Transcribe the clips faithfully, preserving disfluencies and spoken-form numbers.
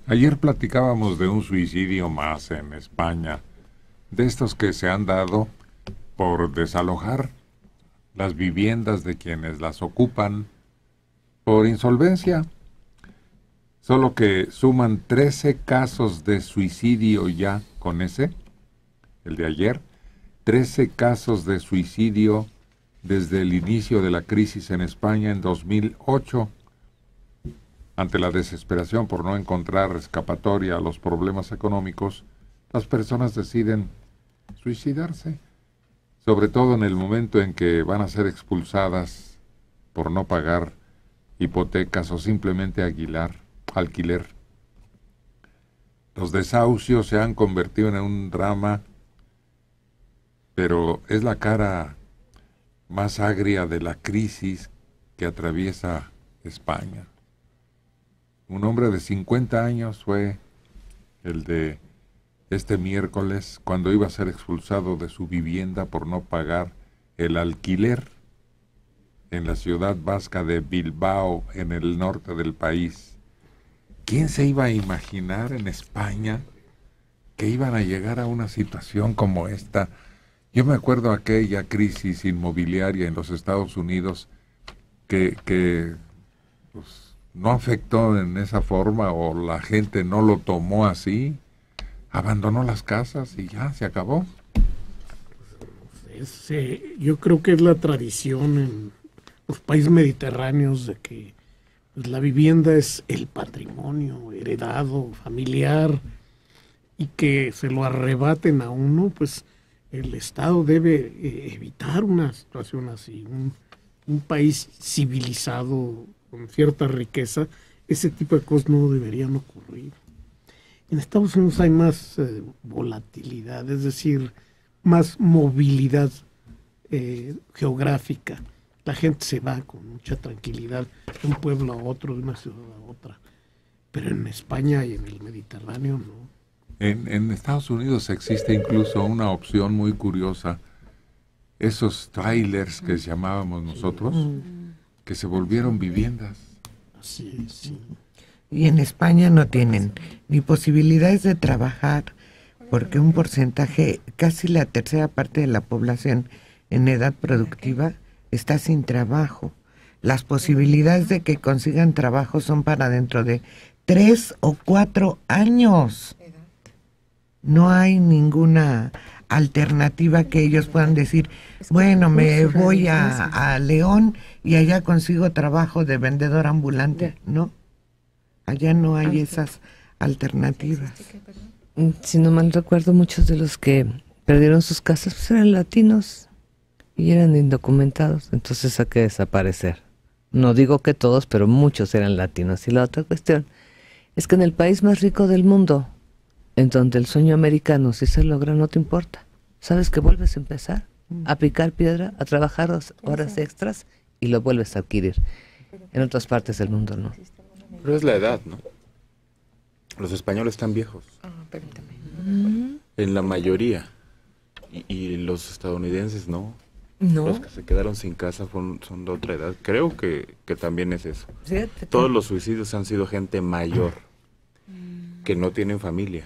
Ayer platicábamos de un suicidio más en España, de estos que se han dado por desalojar las viviendas de quienes las ocupan por insolvencia. Solo que suman trece casos de suicidio ya con ese, el de ayer, trece casos de suicidio desde el inicio de la crisis en España en dos mil ocho. Ante la desesperación por no encontrar escapatoria a los problemas económicos, las personas deciden suicidarse, sobre todo en el momento en que van a ser expulsadas por no pagar hipotecas o simplemente alquilar, alquiler. Los desahucios se han convertido en un drama, pero es la cara más agria de la crisis que atraviesa España. Un hombre de cincuenta años fue el de este miércoles cuando iba a ser expulsado de su vivienda por no pagar el alquiler en la ciudad vasca de Bilbao, en el norte del país. ¿Quién se iba a imaginar en España que iban a llegar a una situación como esta? Yo me acuerdo aquella crisis inmobiliaria en los Estados Unidos que, que pues, no afectó en esa forma, o la gente no lo tomó así, abandonó las casas y ya se acabó. Es, eh, yo creo que es la tradición en los países mediterráneos de que pues, la vivienda es el patrimonio heredado, familiar, y que se lo arrebaten a uno, pues el Estado debe eh, evitar una situación así. Un, un país civilizado, con cierta riqueza, ese tipo de cosas no deberían ocurrir. En Estados Unidos hay más eh, volatilidad, es decir, más movilidad eh, geográfica. La gente se va con mucha tranquilidad de un pueblo a otro, de una ciudad a otra. Pero en España y en el Mediterráneo no. En, en Estados Unidos existe incluso una opción muy curiosa, esos trailers que llamábamos nosotros, que se volvieron viviendas. Sí, sí. Y en España no tienen ni posibilidades de trabajar, porque un porcentaje, casi la tercera parte de la población en edad productiva está sin trabajo. Las posibilidades de que consigan trabajo son para dentro de tres o cuatro años. No hay ninguna alternativa que ellos puedan decir, bueno, me voy a, a León y allá consigo trabajo de vendedor ambulante. No, allá no hay esas alternativas. Si no mal recuerdo, muchos de los que perdieron sus casas pues eran latinos y eran indocumentados, entonces hay que desaparecer. No digo que todos, pero muchos eran latinos. Y la otra cuestión es que en el país más rico del mundo, en donde el sueño americano si se logra no te importa, sabes que vuelves a empezar a picar piedra, a trabajar horas extras y lo vuelves a adquirir. En otras partes del mundo no. Pero es la edad, ¿no? Los españoles están viejos. Ah, permítame. Mm. En la mayoría. Y, y los estadounidenses no. No. Los que se quedaron sin casa son, son de otra edad. Creo que, que también es eso. Fíjate, Todos los suicidios han sido gente mayor, que no tienen familia.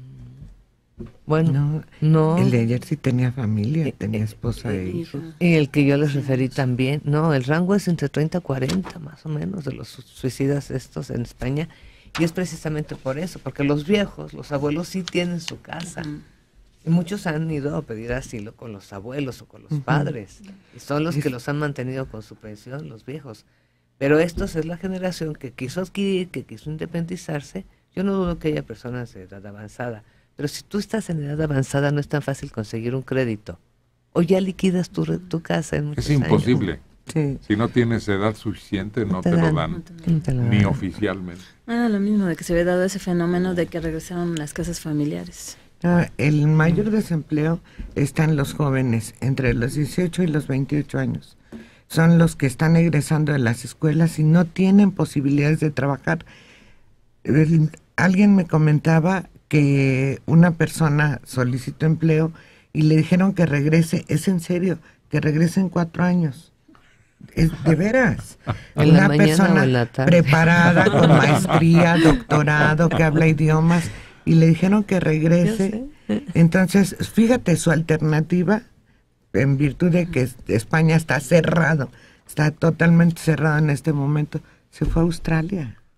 Bueno, No, no. el de ayer sí tenía familia, tenía esposa e hijos. Y el que yo les referí también, no, el rango es entre treinta a cuarenta más o menos de los su- suicidas estos en España, y es precisamente por eso, porque los viejos, los abuelos sí tienen su casa, y muchos han ido a pedir asilo con los abuelos o con los Ujú. padres, y son los Es- que los han mantenido con su pensión, los viejos. Pero estos es la generación que quiso adquirir, que quiso independizarse. Yo no dudo que haya personas de edad avanzada, pero si tú estás en edad avanzada no es tan fácil conseguir un crédito. O ya liquidas tu, re- tu casa en muchos Es imposible. años. Sí. Si no tienes edad suficiente, no te, te lo dan. dan, No te No te lo ni dan. oficialmente. Era lo mismo de que se había dado ese fenómeno de que regresaron las casas familiares. No, el mayor desempleo está en los jóvenes, entre los dieciocho y los veintiocho años. Son los que están egresando de las escuelas y no tienen posibilidades de trabajar. El- alguien me comentaba que una persona solicitó empleo y le dijeron que regrese, es en serio, que regrese en cuatro años. Es, de veras. ¿En la Una mañana persona o en la tarde? preparada, con maestría, doctorado, que habla idiomas, y le dijeron que regrese. Entonces, fíjate, su alternativa, en virtud de que España está cerrado, está totalmente cerrado en este momento, se fue a Australia.